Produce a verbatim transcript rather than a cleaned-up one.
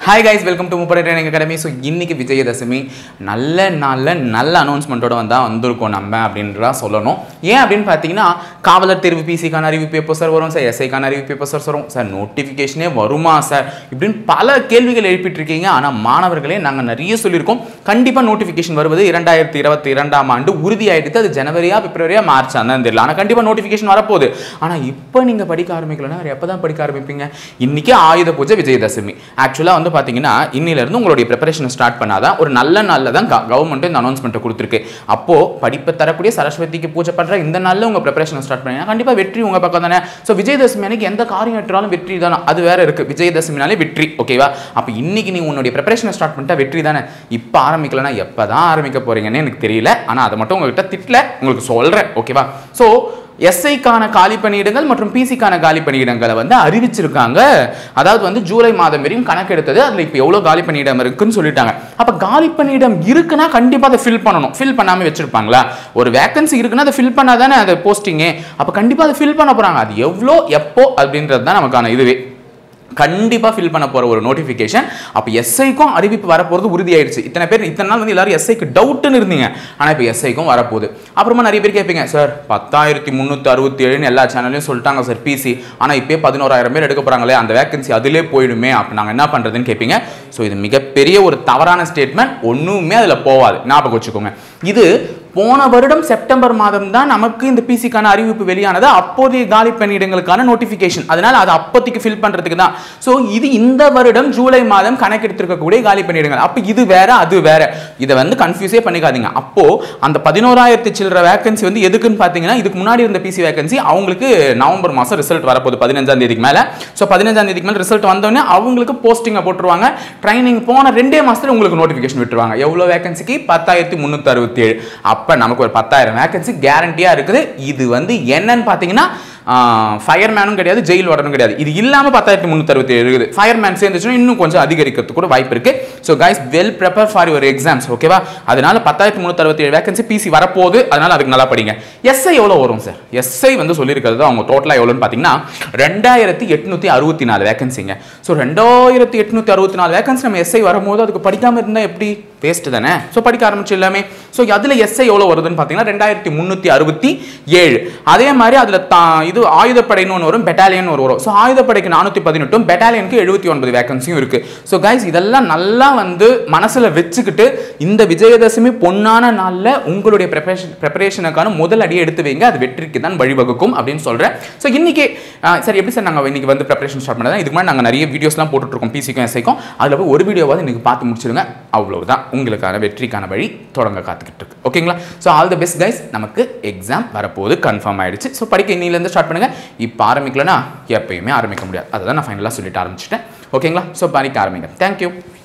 Hi guys, welcome to Mupara Training Academy. So, இன்னைக்கு விஜயதசமி நல்ல நாள்ல நல்ல அனௌன்ஸ்மென்ட்டோட வந்தா வந்திருக்கோம் நம்ம அப்படின்றா சொல்லணும். ஏன் அப்படினு பாத்தீங்கன்னா காவலர் தேர்வு பிசிக்கான அறிவிப்பு எப்போ சார் வரும் சார், எஸ்ஐக்கான அறிவிப்பு எப்போ சார் வரும் சார், நோட்டிஃபிகேஷனே வருமா சார் இப்படின்னு பல கேள்விகள் எழுப்பிட்டு இருக்கீங்க. ஆனா மாணவர்களே நாங்க நிறைய சொல்லியிருக்கோம், கண்டிப்பா நோட்டிஃபிகேஷன் வருவது இரண்டாயிரத்து இருபத்தி இரண்டாம் ஆண்டு உறுதியாயிடுது. அது ஜனவரியா பிப்ரவரியா மார்ச் ஆனது தெரியல, ஆனா கண்டிப்பா நோட்டிஃபிகேஷன் வரப்போகுது. ஆனா இப்போ நீங்க படிக்க ஆரம்பிக்கலன்னா எப்பதான் படிக்க ஆரம்பிப்பீங்க? இன்னைக்கு ஆயுத பூஜை விஜயதசமி. ஆக்சுவலா வந்து பாத்தீங்கன்னா இன்னில இருந்து உங்களுடைய ப்ரிப்பரேஷன் ஸ்டார்ட் பண்ணாதான் ஒரு நல்ல நாள்ல தான் கவர்மெண்ட் இந்த அனௌன்ஸ்மென்ட் கொடுத்திருக்கு. அப்போ படிப்பு தரக்கூடிய சரஸ்வதிக்கு பூஜை பண்ற இந்த நாள்ல உங்க ப்ரிப்பரேஷன் ஸ்டார்ட் பண்ணீங்கன்னா கண்டிப்பா வெற்றி உங்க பக்கம் தானே. சோ விஜயதசமி அன்னைக்கு எந்த காரியம் ஏற்றாலும் வெற்றி தானே, அது வேற இருக்கு. விஜயதசமினாலே வெற்றி, ஓகேவா? அப்ப இன்னைக்கு நீ உன்னுடைய ப்ரிப்பரேஷன் ஸ்டார்ட் பண்ணிட்டா வெற்றி தானே. இப்ப ஆரம்பிக்கலனா எப்பதான் ஆரம்பிக்க போறீங்கன்னு எனக்கு தெரியல. ஆனா அதை மட்டும் உங்ககிட்ட திட்டல, உங்களுக்கு சொல்றேன், ஓகேவா? சோ எஸ்ஐக்கான காலி பணியிடங்கள் மற்றும் பிசிக்கான காலி பணியிடங்களை வந்து அறிவிச்சிருக்காங்க. அதாவது வந்து ஜூலை மாதம் வரையும் கணக்கெடுத்தது, அதுல இப்போ எவ்வளவு காலி பணியிடம் இருக்குன்னு சொல்லிட்டாங்க. அப்ப காலி பணியிடம் இருக்குன்னா கண்டிப்பா அதை ஃபில் பண்ணணும். ஃபில் பண்ணாம வச்சிருப்பாங்களா? ஒரு வேகன்சி இருக்குன்னா அதை ஃபில் பண்ணாதானே அது போஸ்டிங். அப்ப கண்டிப்பா அதை ஃபில் பண்ண போறாங்க. அது எவ்வளோ எப்போ அப்படின்றது தான் நமக்கான இதுவே. கண்டிப்பா ஃபில் பண்ண போற ஒரு நோட்டிஃபிகேஷன். அப்ப எஸ்ஐக்கும் அறிவிப்பு வரப்போறது உறுதியாயிருச்சு. இத்தனை பேர் இத்தனை நாள் வந்து எல்லாரும் எஸ்ஐக்கு டவுட்னு இருந்தீங்க, ஆனா இப்ப எஸ்ஐக்கும் வரப்போகுது. அப்புறமா நிறைய பேர் கேட்பீங்க, சார் பத்தாயிரத்தி முன்னூத்தி அறுபத்தி ஏழுன்னு எல்லா சேனல்லையும் சொல்லிட்டாங்க சார் பிசி, ஆனா இப்பே பதினோராயிரம் பேர் எடுக்க போறாங்களே, அந்த வேகன்சி அதிலே போயிடுமே, அப்ப நாங்க என்ன பண்றதுன்னு கேட்பீங்க. ஸோ இது மிகப்பெரிய ஒரு தவறான ஸ்டேட்மெண்ட். ஒண்ணுமே அதுல போவாது, ஞாபகம் வச்சுக்கோங்க. இது போன வருடம் செப்டம்பர் மாதம் தான் நமக்கு இந்த பிசிக்கான அறிவிப்பு வெளியானது. அப்போதைய காலி பணியிடங்களுக்கான நோட்டிஃபிகேஷன், அதனால அது அப்போதைக்கு ஃபில் பண்றதுக்கு தான். ஸோ இது இந்த வருடம் ஜூலை மாதம் கணக்கெடுத்திருக்கக்கூடிய காலி பணியிடங்கள். அப்போ இது வேற அது வேற, இதை வந்து கன்ஃபியூஸே பண்ணிக்காதீங்க. அப்போ அந்த பதினோராயிரத்தி சில்லற வேகன்சி வந்து எதுக்குன்னு பார்த்தீங்கன்னா, இதுக்கு முன்னாடி இருந்த பிசி வேகன்சி அவங்களுக்கு நவம்பர் மாதம் ரிசல்ட் வரப்போகுது பதினஞ்சாம் தேதிக்கு மேலே. ஸோ பதினஞ்சாம் தேதிக்கு மேலே ரிசல்ட் வந்தோடனே அவங்களுக்கு போஸ்டிங்கை போட்டுருவாங்க. ட்ரைனிங் போன ரெண்டே மாசத்துல உங்களுக்கு நோட்டிஃபிகேஷன் விட்டுருவாங்க. எவ்வளோ வேகன்சிக்கு? பத்தாயிரத்தி முன்னூத்தி அறுபத்தி ஏழு. அப்ப நமக்கு ஒரு பத்தாயிரம் வேகன்சி கேரண்டியா இருக்குது. இது வந்து என்னன்னு பாத்தீங்கன்னா ஃபயர்மேனும் கிடையாது, ஜெயில் வார்டனும் கிடையாது. இது இல்லாம பத்தாயிரத்தி முன்னூத்தி அறுபத்தி ஏழு இருக்குது. ஃபயர்மேன் சேர்ந்துச்சுன்னா இன்னும் கொஞ்சம் அதிகரிக்கிறதுக்கு கூட வாய்ப்பு இருக்கு. So guys, well prepare for your exams, ஓகேவா? அதனால பத்தாயிரத்தி முன்னூத்தி அறுபத்தி ஏழு வேகன்சி பிசி வரப்போகுது, அதனால அதுக்கு நல்லா படிங்க. எஸ்ஐ எவ்வளோ வரும் சார்? எஸ்ஐ வந்து சொல்லியிருக்கிறது அவங்க டோட்டலா எவ்வளோன்னு பார்த்தீங்கன்னா ரெண்டாயிரத்தி எட்நூத்தி அறுபத்தி நாலு வேகன்சிங்க. ஸோ ரெண்டாயிரத்தி எட்நூத்தி அறுபத்தி நாலு வேகன்சி நம்ம எஸ்ஐ வரும்போது அதுக்கு படிக்காம இருந்தா எப்படி? வேஸ்ட் தானே. ஸோ படிக்க ஆரம்பிச்சு எல்லாமே. ஸோ அதுல எஸ்ஐ எவ்வளோ வருதுன்னு பார்த்தீங்கன்னா ரெண்டாயிரத்தி முன்னூத்தி அறுபத்தி ஏழு. அதே மாதிரி அதுல இது ஆயுதப்படைன்னு ஒன்று வரும், பெட்டாலியன் ஒரு வரும். ஸோ ஆயுதப்படைக்கு நானூற்றி பதினெட்டும் பெட்டாலியனுக்கு எழுபத்தி ஒன்பது வேகன்சியும் இருக்கு. ஸோ கைஸ், இதெல்லாம் நல்லா வந்து மனசுல வச்சுக்கிட்டு இந்த விஜயதசமி பொன்னான நாளில் உங்களுடைய ப்ரிப்பரேஷன் ப்ரிப்பரேஷனுக்கான முதல் அடியை எடுத்து வைங்க. அது வெற்றிக்கு தான் வழிவகுக்கும் அப்படின்னு சொல்றேன். ஸோ இன்னைக்கு சார் எப்படி சார் நாங்கள் இன்னைக்கு வந்து ப்ரிப்பரேஷன் ஸ்டார்ட் பண்ணதான்? இதுக்கு முன்னாடி நாங்கள் நிறைய வீடியோஸ்லாம் போட்டுட்டு இருக்கோம் பிசிக்கும் எஸ்ஐக்கும். அதில் போய் ஒரு வீடியோவாவது இன்னைக்கு பார்த்து முடிச்சிருங்க. அவ்வளவுதான், உங்களுக்கான வெற்றிக்கான வழி தொடங்க காத்துக்கிட்டு இருக்கு, ஓகேங்களா? So all the best guys. நமக்கு எக்ஸாம் வரப்போது கன்ஃபார்ம் ஆயிடுச்சு. ஸோ படிக்க இன்னிலேருந்து ஸ்டார்ட் பண்ணுங்க. இப்போ ஆரம்பிக்கலன்னா எப்பயுமே ஆரம்பிக்க முடியாது. அதை தான் நான் ஃபைனலாக சொல்லிட்டு ஆரம்பிச்சிட்டேன், ஓகேங்களா? ஸோ படிக்க ஆரம்பிங்க. தேங்க்யூ.